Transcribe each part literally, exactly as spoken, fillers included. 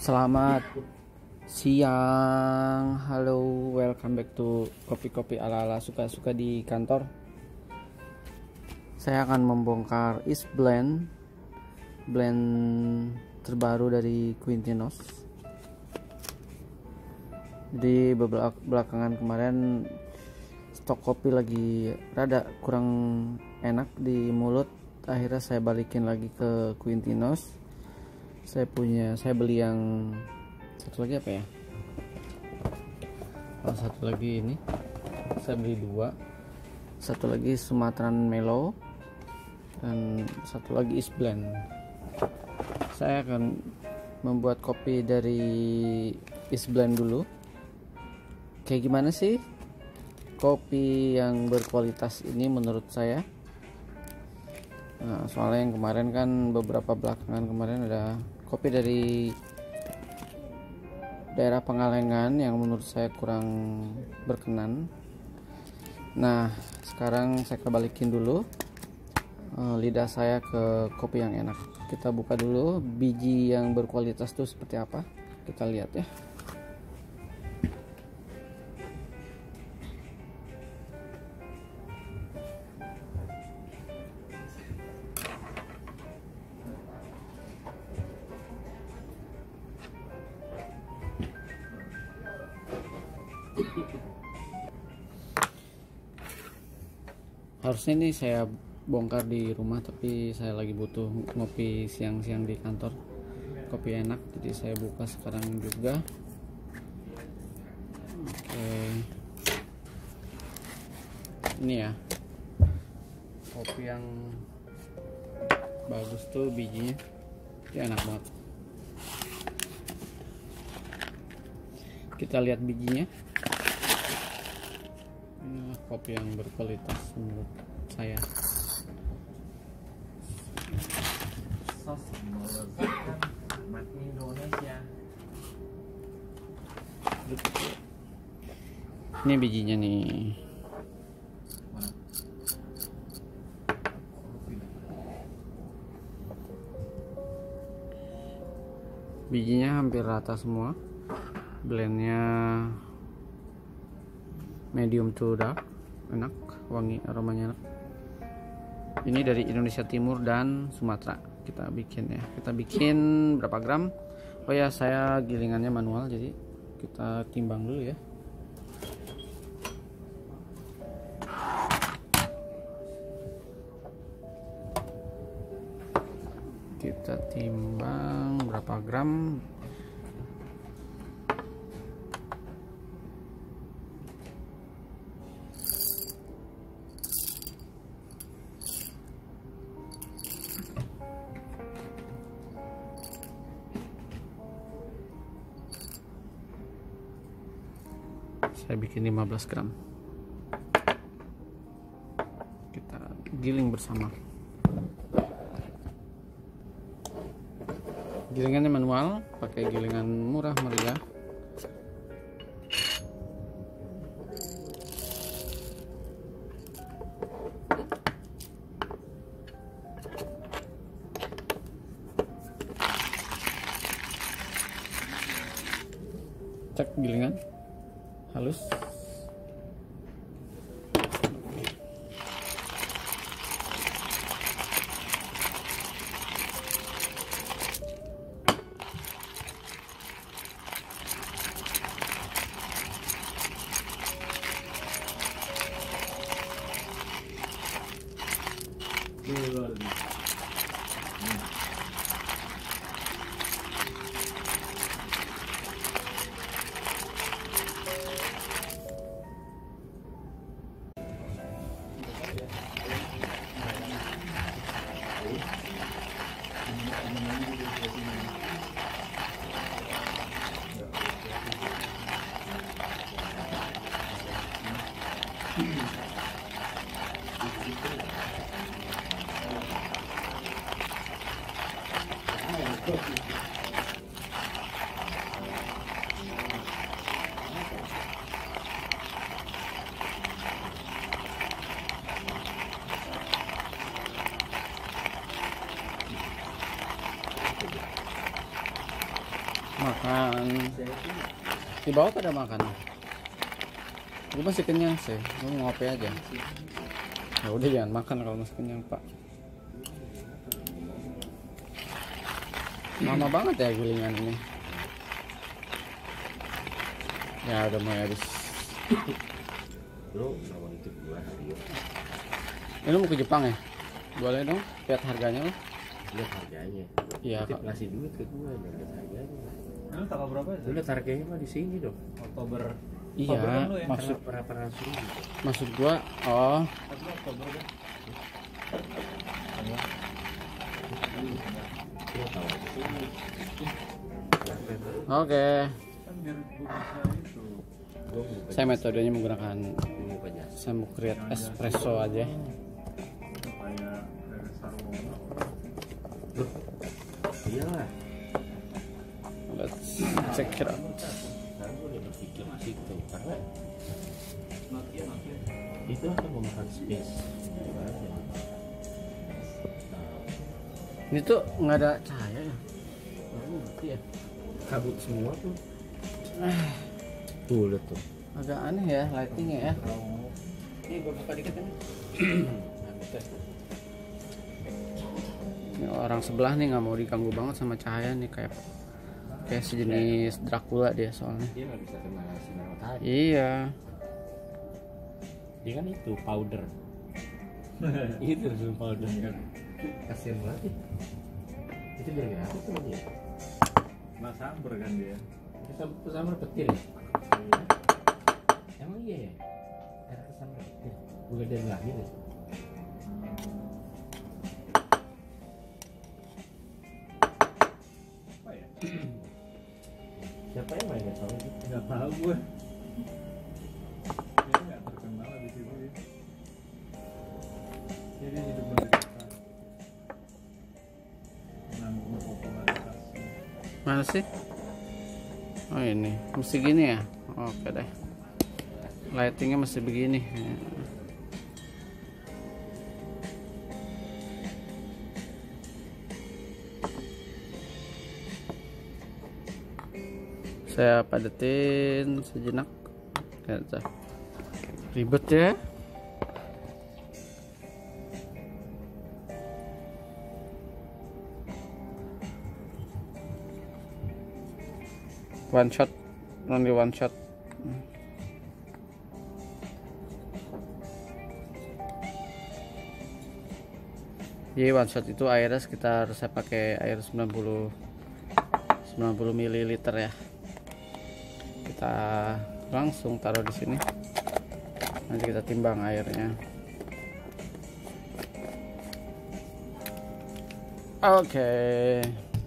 Selamat siang, halo, welcome back to kopi-kopi ala-ala suka-suka di kantor. Saya akan membongkar East Blend, blend terbaru dari Quintinos. Jadi beberapa belakangan kemarin stok kopi lagi rada kurang enak di mulut. Akhirnya saya balikin lagi ke Quintinos. Saya punya, saya beli yang satu lagi apa ya? Oh, satu lagi ini. Saya beli dua. Satu lagi Sumatran Mellow dan satu lagi East Blend. Saya akan membuat kopi dari East Blend dulu. Kayak gimana sih kopi yang berkualitas ini menurut saya? Nah, soalnya yang kemarin kan beberapa belakangan kemarin ada kopi dari daerah Pengalengan yang menurut saya kurang berkenan. Nah, sekarang saya kebalikin dulu uh, lidah saya ke kopi yang enak. Kita buka dulu biji yang berkualitas itu seperti apa. Kita lihat ya. Harusnya ini saya bongkar di rumah, tapi saya lagi butuh ngopi siang-siang di kantor, kopi enak, jadi saya buka sekarang juga. Oke, ini ya kopi yang bagus tuh, bijinya dia enak banget. Kita lihat bijinya. Inilah kopi yang berkualitas menurut saya. Sos melezatkan Indonesia. Ini bijinya nih. Bijinya hampir rata semua. Blendnya medium to dark, enak, wangi, aromanya enak. Ini dari Indonesia Timur dan Sumatera. Kita bikin ya, kita bikin berapa gram? Oh ya, saya gilingannya manual, jadi kita timbang dulu ya. Kita timbang berapa gram? Saya bikin lima belas gram. Kita giling bersama. Gilingannya manual, pakai gilingan murah meriah. Cek gilingan halus. makan di bawah ada makan. Gue masih kenyang sih, gue ngopi aja. Ya udah jangan makan kalau masih kenyang pak. Lama banget ya gilingan ini. Ya udah mulai habis. Bro, sama itu dua hari. Ini mau ke Jepang ya? Boleh dong, lihat harganya loh. Lihat harganya. Iya kak. Kasih duit ke gue, lihat harganya. Lu tanggal berapa ya? Lu lihat harganya mah di sini dong. Oktober. Iya, Oktober kan lu ya? maksud Berapa ratus ribu? maksud gua, oh Tapi Oktober kan. Lu tahu di sini. oke. Kan biar gua bisa itu. Gue mau Saya metodenya menggunakan mau kerja. saya mau create espresso aja. Supaya dari Sarwono. Loh, iyalah. Let's check it out. Sekarang gue udah berpikir masih itu karena Nokia Nokia. itu akan memakan space. Ini tuh nggak ada cahaya ya? Baru ngerti ya. Kabut semua tuh. Tuh lihat tuh. Agak aneh ya lightingnya ya. Ini gua buka dikit ini. Ini orang sebelah nih nggak mau diganggu banget sama cahaya nih, kayak kayak sejenis Dracula dia soalnya. Dia nggak bisa kena sinar matahari. Iya. Dia kan itu powder. Itu langsung powder kan. Kasian banget ya. Itu gara-gara apa tuh dia? Mas Samber kan dia. Kita sama petir ya? Emang iya ya? Ada kesan petir. Bukan dari lahir ya? Apa ya? Siapa yang main gak tau itu? Enggak tahu gue. Dia enggak terkenal di situ ya. Jadi hidup menderita. Menanggung popularitas. Mana sih? Oh ini, mesti gini ya? Oke deh. Lightingnya mesti begini. Saya padetin sejenak. Lihat, ribet ya. One shot, only one shot. Jadi one shot itu airnya sekitar, saya pakai air sembilan puluh mililiter ya. Kita langsung taruh di sini. Nanti kita timbang airnya. Oke. Okay.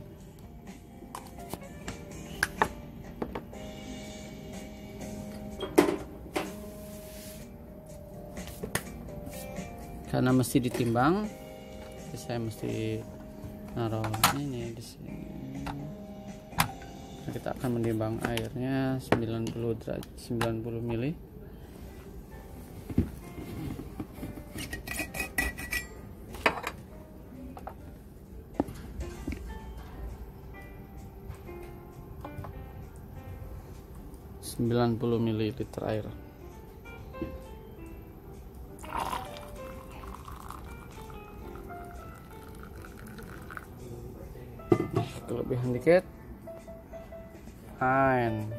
Karena mesti ditimbang, jadi saya mesti naruh ini di sini. Nah, kita akan menimbang airnya sembilan puluh derajat, sembilan puluh mili. sembilan puluh mililiter air. Kelebihan dikit. Fine.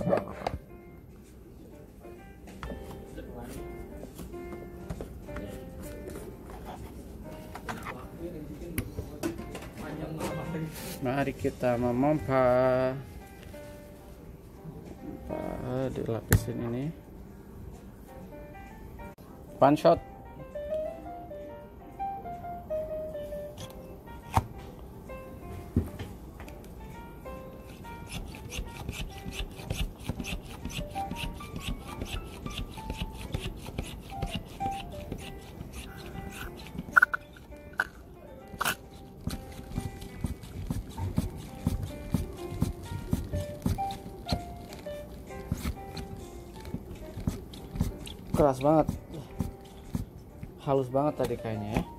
Mari kita memompa. Dilapisin ini. One shot. Keras banget, halus banget tadi kayaknya ya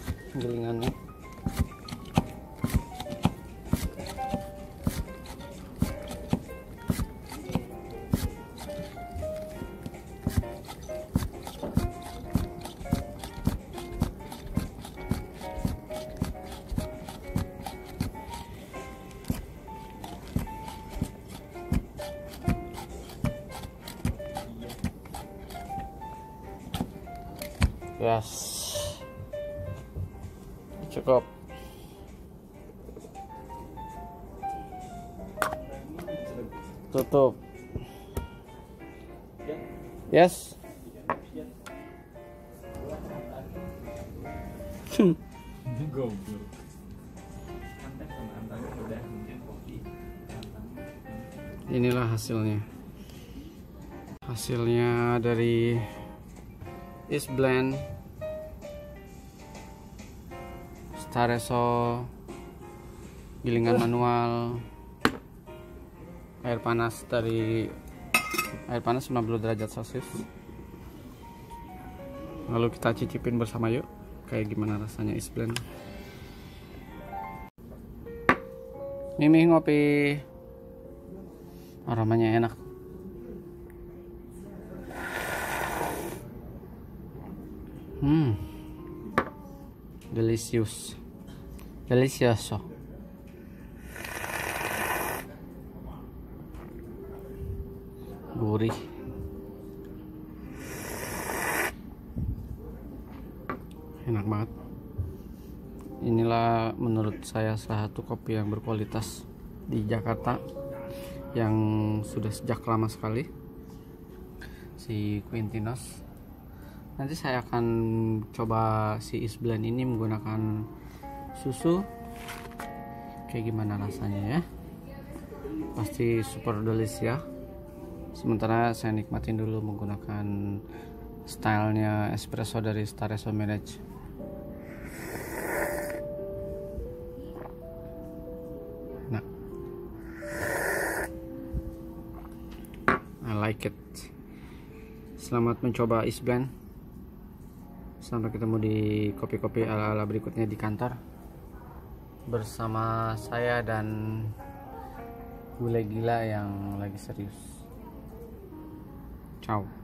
gilingannya. Yes, cukup. Tutup. Yes. Goblok. Inilah hasilnya. Hasilnya dari East Blend Stareso gilingan manual, air panas dari air panas sembilan puluh derajat celcius. Lalu kita cicipin bersama yuk kayak gimana rasanya East Blend. Mimi ngopi, aromanya enak. Hmm, delicious, delicioso. Gurih. Enak banget. Inilah menurut saya salah satu kopi yang berkualitas di Jakarta yang sudah sejak lama sekali, si Quintinos. Nanti saya akan coba si East Blend ini menggunakan susu, kayak gimana rasanya ya. Pasti super delicious. Sementara saya nikmatin dulu menggunakan stylenya espresso dari Stareso Mirage. Nah, I like it. Selamat mencoba East Blend. Sampai ketemu di kopi-kopi ala-ala berikutnya di kantor bersama saya dan bule gila yang lagi serius. Ciao.